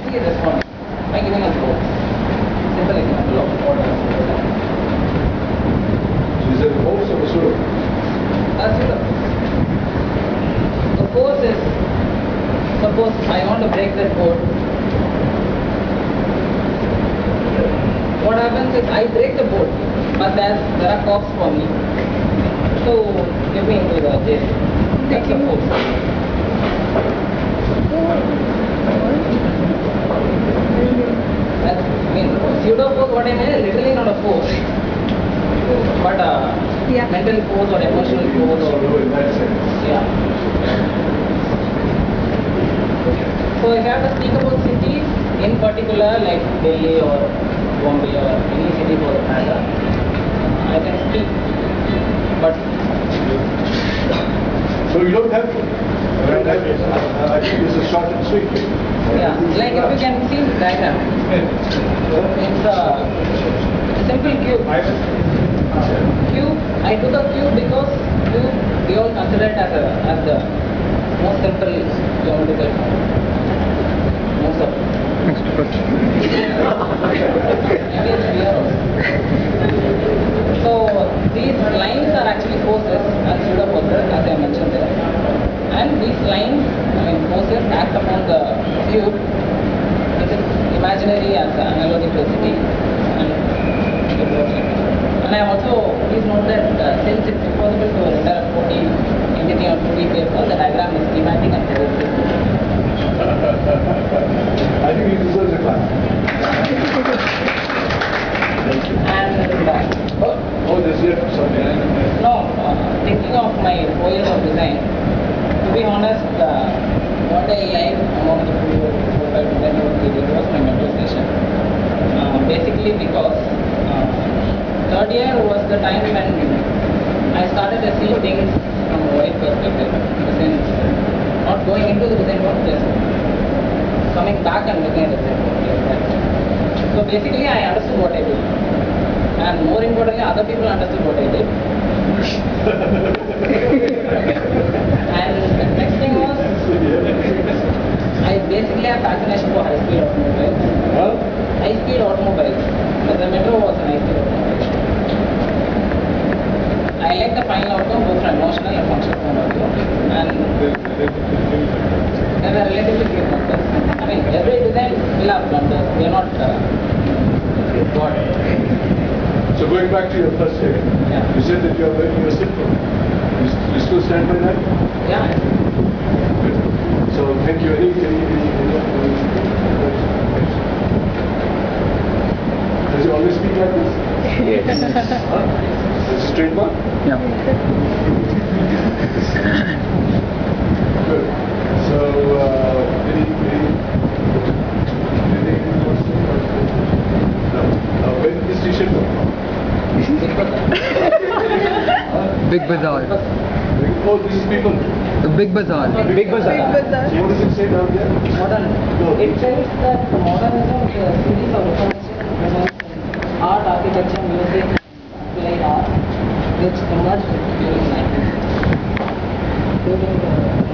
actually responding by giving us roles. Simple example of what I was saying. So is it a course or a pseudo? That's it. The course is, suppose I want to break that code. What happens is I break the code, but there are cops for me. So give me into the jail. That's the force. That's, I mean, pseudo force, what I mean is literally not a force, but a mental force or emotional force. Or, yeah. So if I have to speak about cities in particular, like Delhi or Bombay or any city for that matter, I can speak, but so you don't have to. I think this is short and sweet. yeah, like if you can see the diagram, it's a simple cube. Cube, I took a cube because cube we all consider it as the most simple geometrical form. Most of it. Next question. So these lines are actually forces and pseudo forces, as I mentioned there. And these lines, I mean forces, act upon the cube, which is imaginary as an analogy to a city. And I also, please note that since it's impossible to render a 4D entity on 2D paper, the diagram is schematic and predictive. I think you deserve the class. And oh, there's yet something. no, thinking of my 4 years of design, to be honest, what I like among the 2 years of design was my metro station. Basically because third year was the time when I started to see things from a wide perspective, in the sense not going into the design work, just coming back and looking at the design work. So basically I understood what I did, and more importantly other people understood what I did. And the next thing was, I basically have fascination for high-speed automobiles. High-speed automobiles. The metro was an high-speed automobile. I like the final outcome both from emotional and functional point of view. And they were relatively few blunders. I mean, every design will have blunders. We are not God. So going back to your first statement, you said that you are working your simple. You still stand by that? Yeah. Good. So thank you. Does he always speak like this? Yes. It's a trademark? Yeah. Good. So, anything else? No. When did this t-shirt come from? Big Bazaar. Oh, this is people. The Big Bazaar. Big Bazaar. So what does it say down there? Modern. No. It says that modernism is a series of reformation in art, architecture, music, applied art, which emerged during the 90s. During the